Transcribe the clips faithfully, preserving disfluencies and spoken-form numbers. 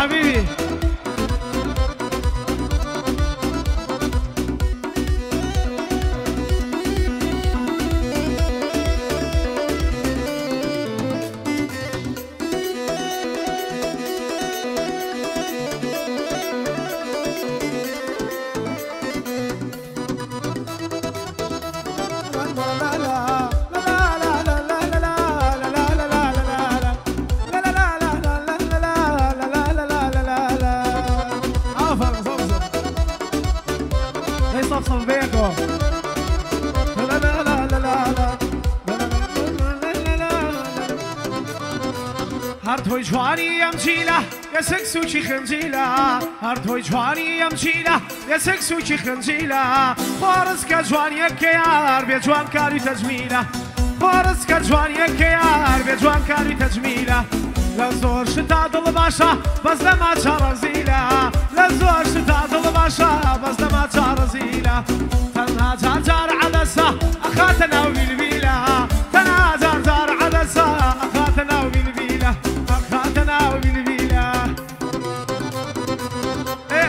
حبيبي هردوی جوانی ام چیلا یا سکسوچی خنجیلا هردوی جوانی ام چیلا یا سکسوچی خنجیلا خورس که جوانی که یار به جوان کاری تجمیلا خورس که جوانی که یار به جوان کاری تجمیلا لزور شتا دل باشا بس لما چارزیلا لزور شتا دل باشا بس لما چارزیلا تنها جار جار عدسا اخاتنا وبالبيلا تنها جار جار عدسا اخاتنا وبالبيلا اخاتنا وبالبيلا ايه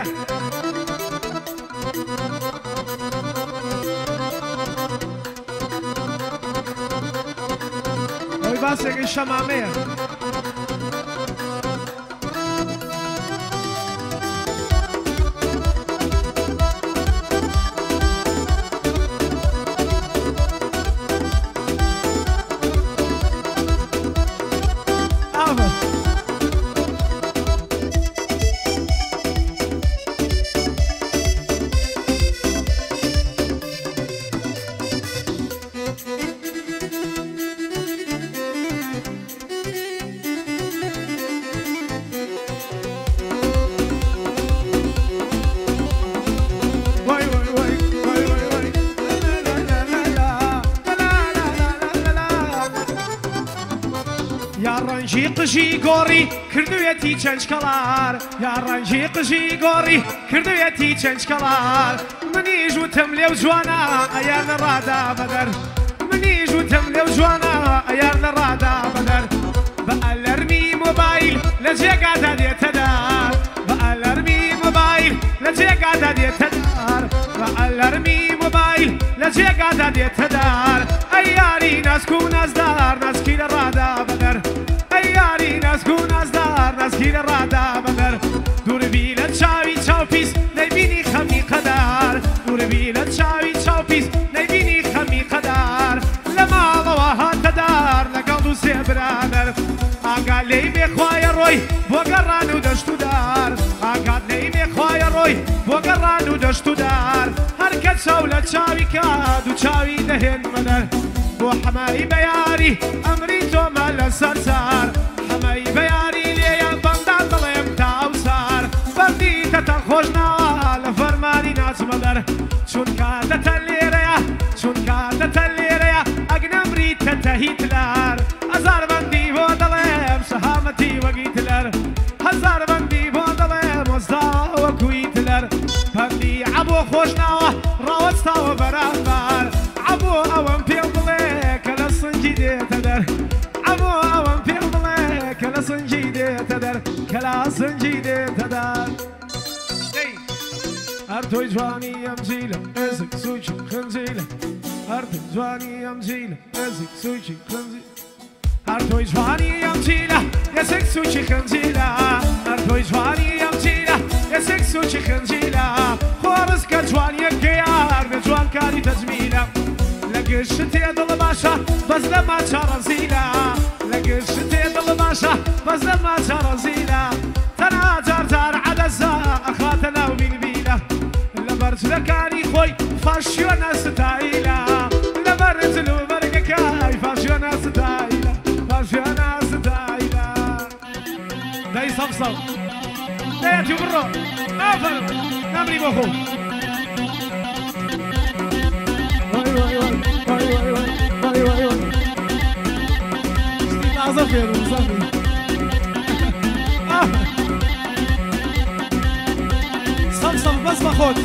وي باسك الشمامير رنجی قشی گوری کردویتی چنج کلار یا رنجی قشی گوری کردویتی چنج کلار منی جوتم لیو جوانا ایار نرادا بدر منی جوتم لیو جوانا ایار نرادا بدر بألرمی موبایل لجیگا دادیت دار بألرمی موبایل لجیگا دادیت دار بألرمی موبایل لجیگا دادیت دار ایاری نسکو نزدار نسکی نرادا بدر یاری نزگو نزدار نزگیر رادا بدر دور بیلت چاوی چاوپیس نبینی خمی قدر دور بیلت چاوی چاوپیس نبینی خمی قدر لما ضواها تدار لقل دو سی برادر آقا لی بخوای روی بگرانو دشتو دار آقا لی بخوای روی بگرانو دشتو دار هرکت سولت چاوی کاد و چاوی دهن مدر بو حمای بیاری امری تو مال سرسار حمای بیاری لیا بندان دلیم تاوسار بردی تتا خوشنا لفرمانی ناس مدر چون کادا تلیریا چون کادا تلیریا اگنمری تتا هیتلر هزار بندی بو دلیم شهامتی و گیتلر هزار بندی بو دلیم وزدا و کویتلر بندی عبو خوشنا راوستا و برابر عبو اوان پیل کلا سنجیده تدر عبو اوان پیل دله کلا سنجیده تدر کلا سنجیده تدر هر توی جوانی ام جیله ازک سوچی خنزیله هر توی جوانی ام جیله ازک سوچی خنزیله هر توی جوانی ام جیله ازک سوچی خنزیله هر توی جوانی ام جیله ازک سوچی خنزیله خورس که جوانی کیار به جوان کاری تجمیله لقشتي دل باشا بس لما شرزيلا لقشتي دل باشا بس لما شرزيلا تنا جار جار عدسا اخاتنا وبالبيلا لبرز لكاني خوي فاشيونا ستايلا لبرز لو برقكاي فاشيونا ستايلا فاشيونا ستايلا داي صفصف داي تبرو افر نمري بخو زفير زفير صفصف بس باخد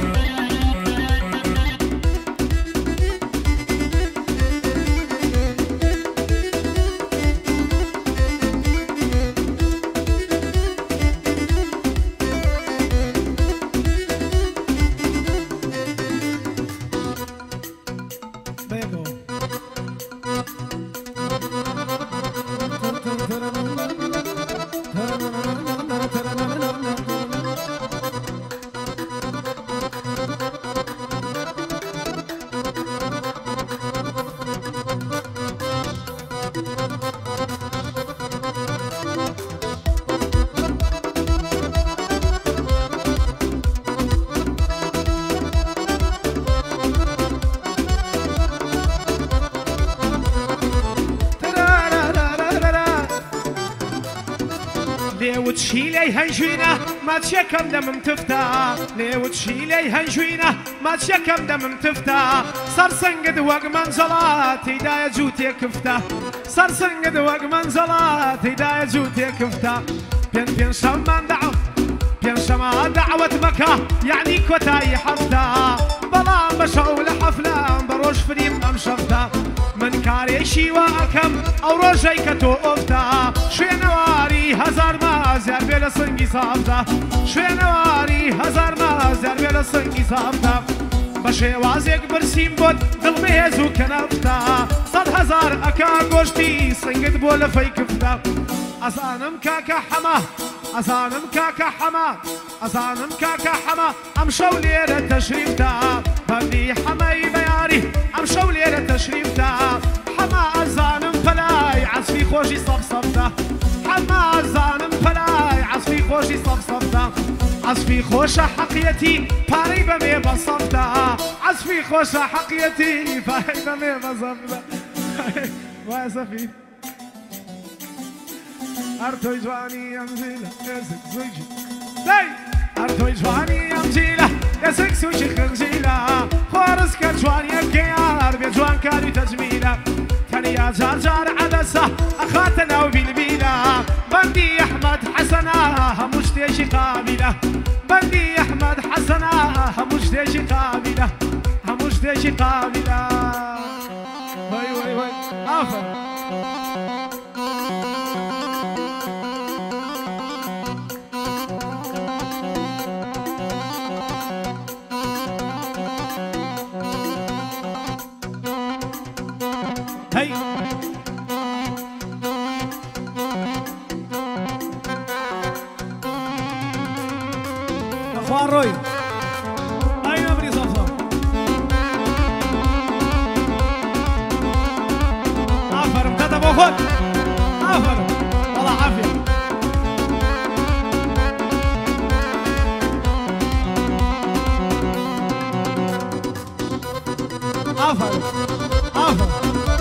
لێوتشی لێی هەنجوینە ماچیەکەم دەمم تفتە لێوتشی لێی هەنجوینە ماچیەکەم دەمم تفتە سەرسەنگت وەک مەنجەڵا تێدایە جوو تێکفتە سەرسەنگت وەک مەنجەڵا تێدایە جوو تێکفتە پێنج پێنج شەممان دەعو پێنج شەمە دەعوەت مەکە یعنی کۆتایی حەفتە بەڵام بە شەو لە حەفلەم بە ڕۆژ فریم ئەم شەفتە من کارێکی وا ئەکەم ئەو ڕۆژەی کە تۆ ئۆفتە شوێنەواری هەزار مازیار بێ لە سنگی سافتە شوێنەواری هەزار مازیار بێ لە سنگی سافتە بە شێوازێک برسیم بۆت دڵبێز و کەنەفتە سەد هەزار ئەکا گۆشتی سنگت بۆ لە فەی کفتە ئەزانم کاکە حەمە ئەزانم کاکە حەمە ئەزانم کاکە حەمە ئەم شەو لێرە تەشریفتە بەندی حەمەی بەیاری ئەم شەو لێرە تەشریفتە حەمە ئەزانم پەلای عەسفی خۆشی سەبسەفتە حەمە ئەزانم پەلای عەسفی خۆشی سەبسەفتە عەسفی خۆشە حەقیەتی پارەی بەمێ بەسەفتە عەسفی خۆشە حەقیەتی پارەی بەمێ بەسەفتە وایە سەفی هەر تۆی جوانی ئەم جیلە ێزک زوجی دەی هەر تۆی جوانی ئەم جیلە ێزک سوشی خنجیلە خۆڕزکە جوانیەکە یار بێ جوانکاری تەجمیلە تەنیا جار جار عەدەسە ئەخاتە ناو بیلبیلە بەندی ئەحمەد حەسەنە هەموو شتێکی قابیلە بەندی ئەحمەد حەسەنە هەموو شتێکی قابیلە هەموو شتێکی قابیلە وای وای وای ئافەر هەی بەخوا ڕۆی ئای نەبری زەفەر ئافەرم کەتە بۆ خۆت ئافەرم وەڵا عافیە ئافەرم ئافەرم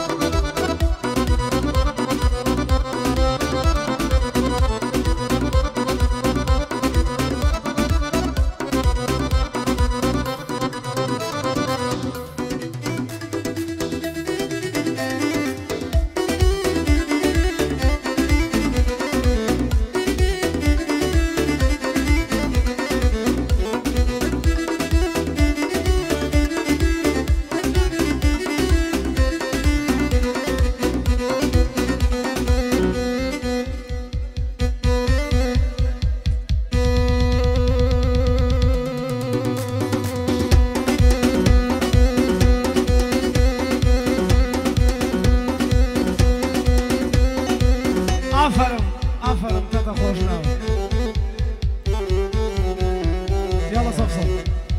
ئافەرم ئافەرم کەتە خۆش ناوە یاڵە سەف سەف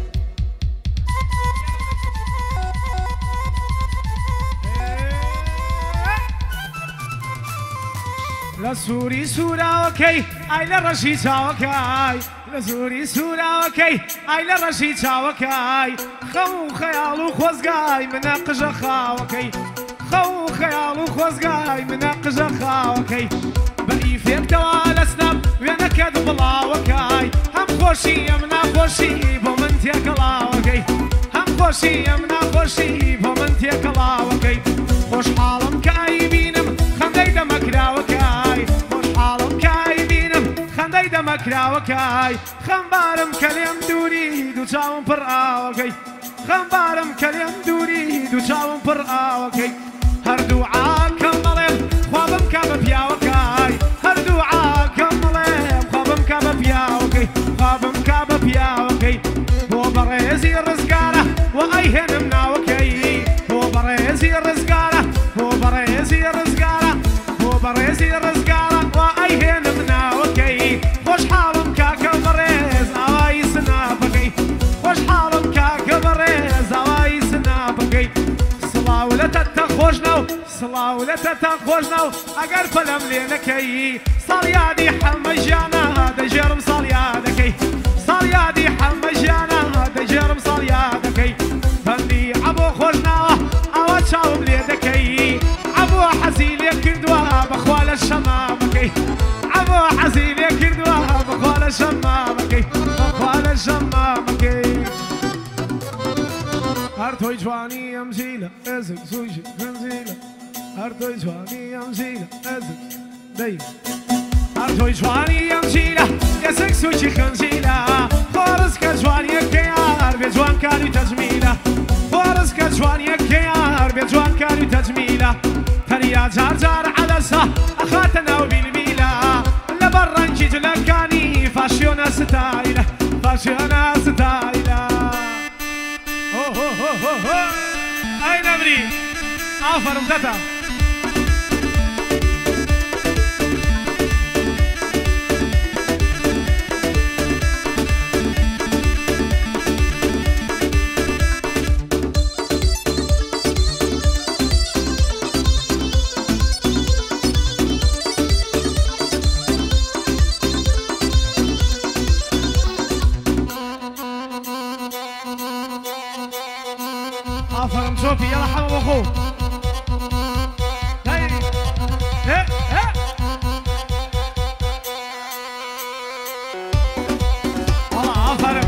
لە سووری سووراوەکەی ئای لە ڕەشی چاوەکەی لە سووری سووراوەکەی ئای لە ڕەشی چاوەکەی خەو و خەیاڵ و خۆزگای منە قژە خاوەکەی خەو و خەیاڵ و خۆزگای منە قژە خاوەکەی بەئی فێکتەوە لە سنەم وێنەکەت بڵاوەکەی هەم خۆشی ئەم ناخۆشی بۆ من تێکەڵاوەکەی هەم خۆشی ئەم ناخۆشی بۆ من تێکەڵاوەکەی خۆشحاڵم کە ئایبینم خەندەی دەمەکراوەکەی خۆشحاڵم کە ئایبینم خەندەی دەمەکراوەکەی خەمبارم کە لێم دووری دوو چاوم پڕ ئاوەکەی خەمبارم کە لێم دووری دوو چاوم پڕ ئاوەکەی هەردوو عاکەم بەڵێم خوا بمکە بە پیاوەکەی هەردوو عاکەم بڵێم خوا بمکە بە پیاوەکەی خوا بمکە بە پیاوەکەی بۆ بەڕێزی ڕزگارە و ئەیهێنم ناوەکەی بۆ بەڕێزی ڕزگارە بۆ بەڕێزی ڕزگارە بۆ بەڕێزی ڕزگارە و ئەیهێنم ناوەکەی خۆشحاڵم کاکە بەڕێز ئاوایی سناپەکەی خۆشحاڵم کاکە بەڕێز ئاوایی سناپەکەی سڵاو لە تەتە خۆش ناو سڵاو لە تەتە خۆش ناو ئەگەر پەلەم لێ نەکەی ساڵیادی حەمە ژیانە دەژێرم ساڵیادەکەی ساڵیادی حەمە ژیانە دەژێرم ساڵیادەکەی بەندی عەبۆ خۆش ناوە ئەوە چاوم لێ دەکەی عەبۆ حەزی لێ کردووە بەخوا لە شەمامەکەی عەبۆ حەزی لێ کردووە شمامەکەی بەخوا لە شەمامەکەی هەر تۆی جوانی ئەم زیلە ئێزک سووشی خنزیلە هەر تۆی جوانی ئەم زیلە ئێزک دەی هەر تۆی جوانی ئەم زیلە ئێزک سووشی خنزیلە خۆرز کە جوانیەکەی هەر بێ جوانکاری تەجمیلە خۆرز کە جوانیەکەی هەر بێ جوانکاری تەجمیلە تەنیا جار جار عەلەسە ئەخاتە ناو بیلمیلە لەبەر ڕەنگی جلەکانی فاشیۆنە ستایلە فاشیۆنە ستایلە ئەی نەبری ئافەرم دەتە آفرم صوفي يلا حمام أخوه هاي ها ها والله آفرم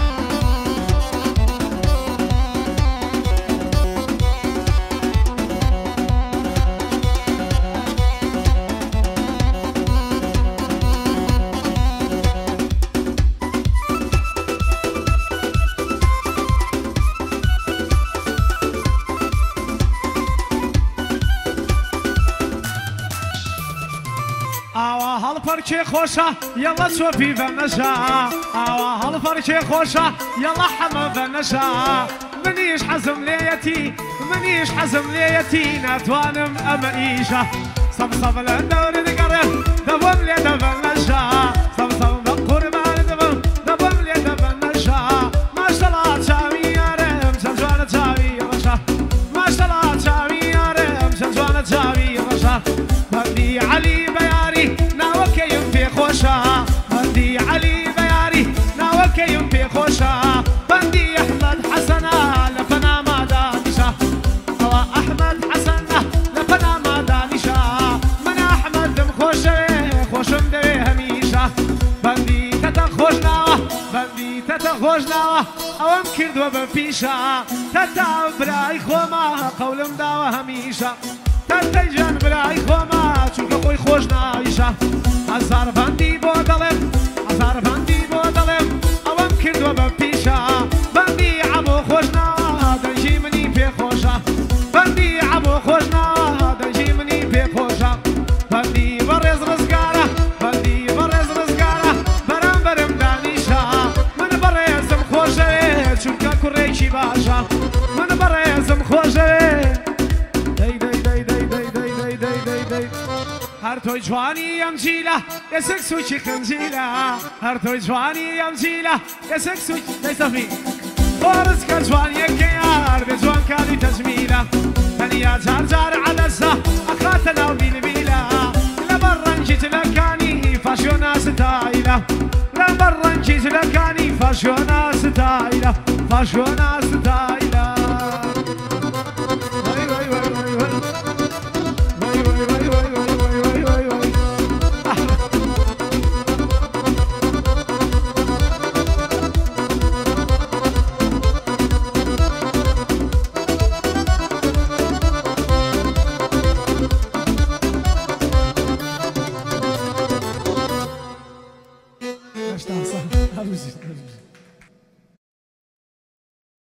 ئاوا هەڵپەرکێ خۆشە یەڵە چۆپی بەنەژا ئاوا هەڵپەرکێ خۆشە یەڵە حەمە بەنەژا منیش حەزم لێیەتی منیش حەزم لێیەتی ناتوانم ئەمە ئیشە سەب سەب لە دەورە دەگەڕێم دەبم لێ دەبەنەژا سەب سەب بە قوربان دەبم دەبم لێ دەبەنەژا ماشەڵا چاوی یارم چەند جوانە چاوی ڕەشە ماشەڵا چاوی یارم چەند جوانە چاوی ڕەشە بەندی عەلی ناوەکەیم پێ خۆشە بەندی عەلی بەیاری ناوەکەیم پێ خۆشە بەندی ئەحمەد حەسەنە لە پەناما دانیشە ئەوە ئەحمەد حەسەنە لە پەناما دانیشە من ئەحمەدم خۆشەوێ خۆشم دەوێ هەمیشە بەندی تەتە خۆش ناوە بەندی تەتە خۆش ناوە ئەوەم کردووە بە پیشە تەتە برای خۆمە قەولم داوە هەمیشە تەتەی جان برای خۆمە چونکە خۆی خۆش ناویشە هەزار بەندی بۆ دەڵێم هەزار بەندی بۆ دەڵێم ئەوەم کردووە بە پیشە بەندی عەبۆ خۆش ناوە دەنجی منی پێ خۆشە بەندی عەبۆ خۆش ناوە دەنجی منی پێ خۆشە بەندی بەڕێز ڕزگارە بەندی بەڕێز ڕزگارە بەرامبەرم دانیشە من بەڕێزم خۆشەوێ چونکە کوڕێکی باشە من بەڕێزم خۆشەوێ هەر تۆی جوانی ئەم جیلە ئێسک سووکی خنجیلە هەر تۆی جوانی ئەم جیلە ئێسک سووک دەیسەفی خۆرز کە جوانیەکەی یار بێ جوانکاری تەجمیلە تەنیا جار جار عەلەسە ئەخاتە ناو بیلمیلە لەبەر ڕەنگی جلەکانی فاشیۆنە ستایلە لەبەر ڕەنگی جلەکانی فاشیۆنە ستایلە فاشیۆنە ستایلە Está, está.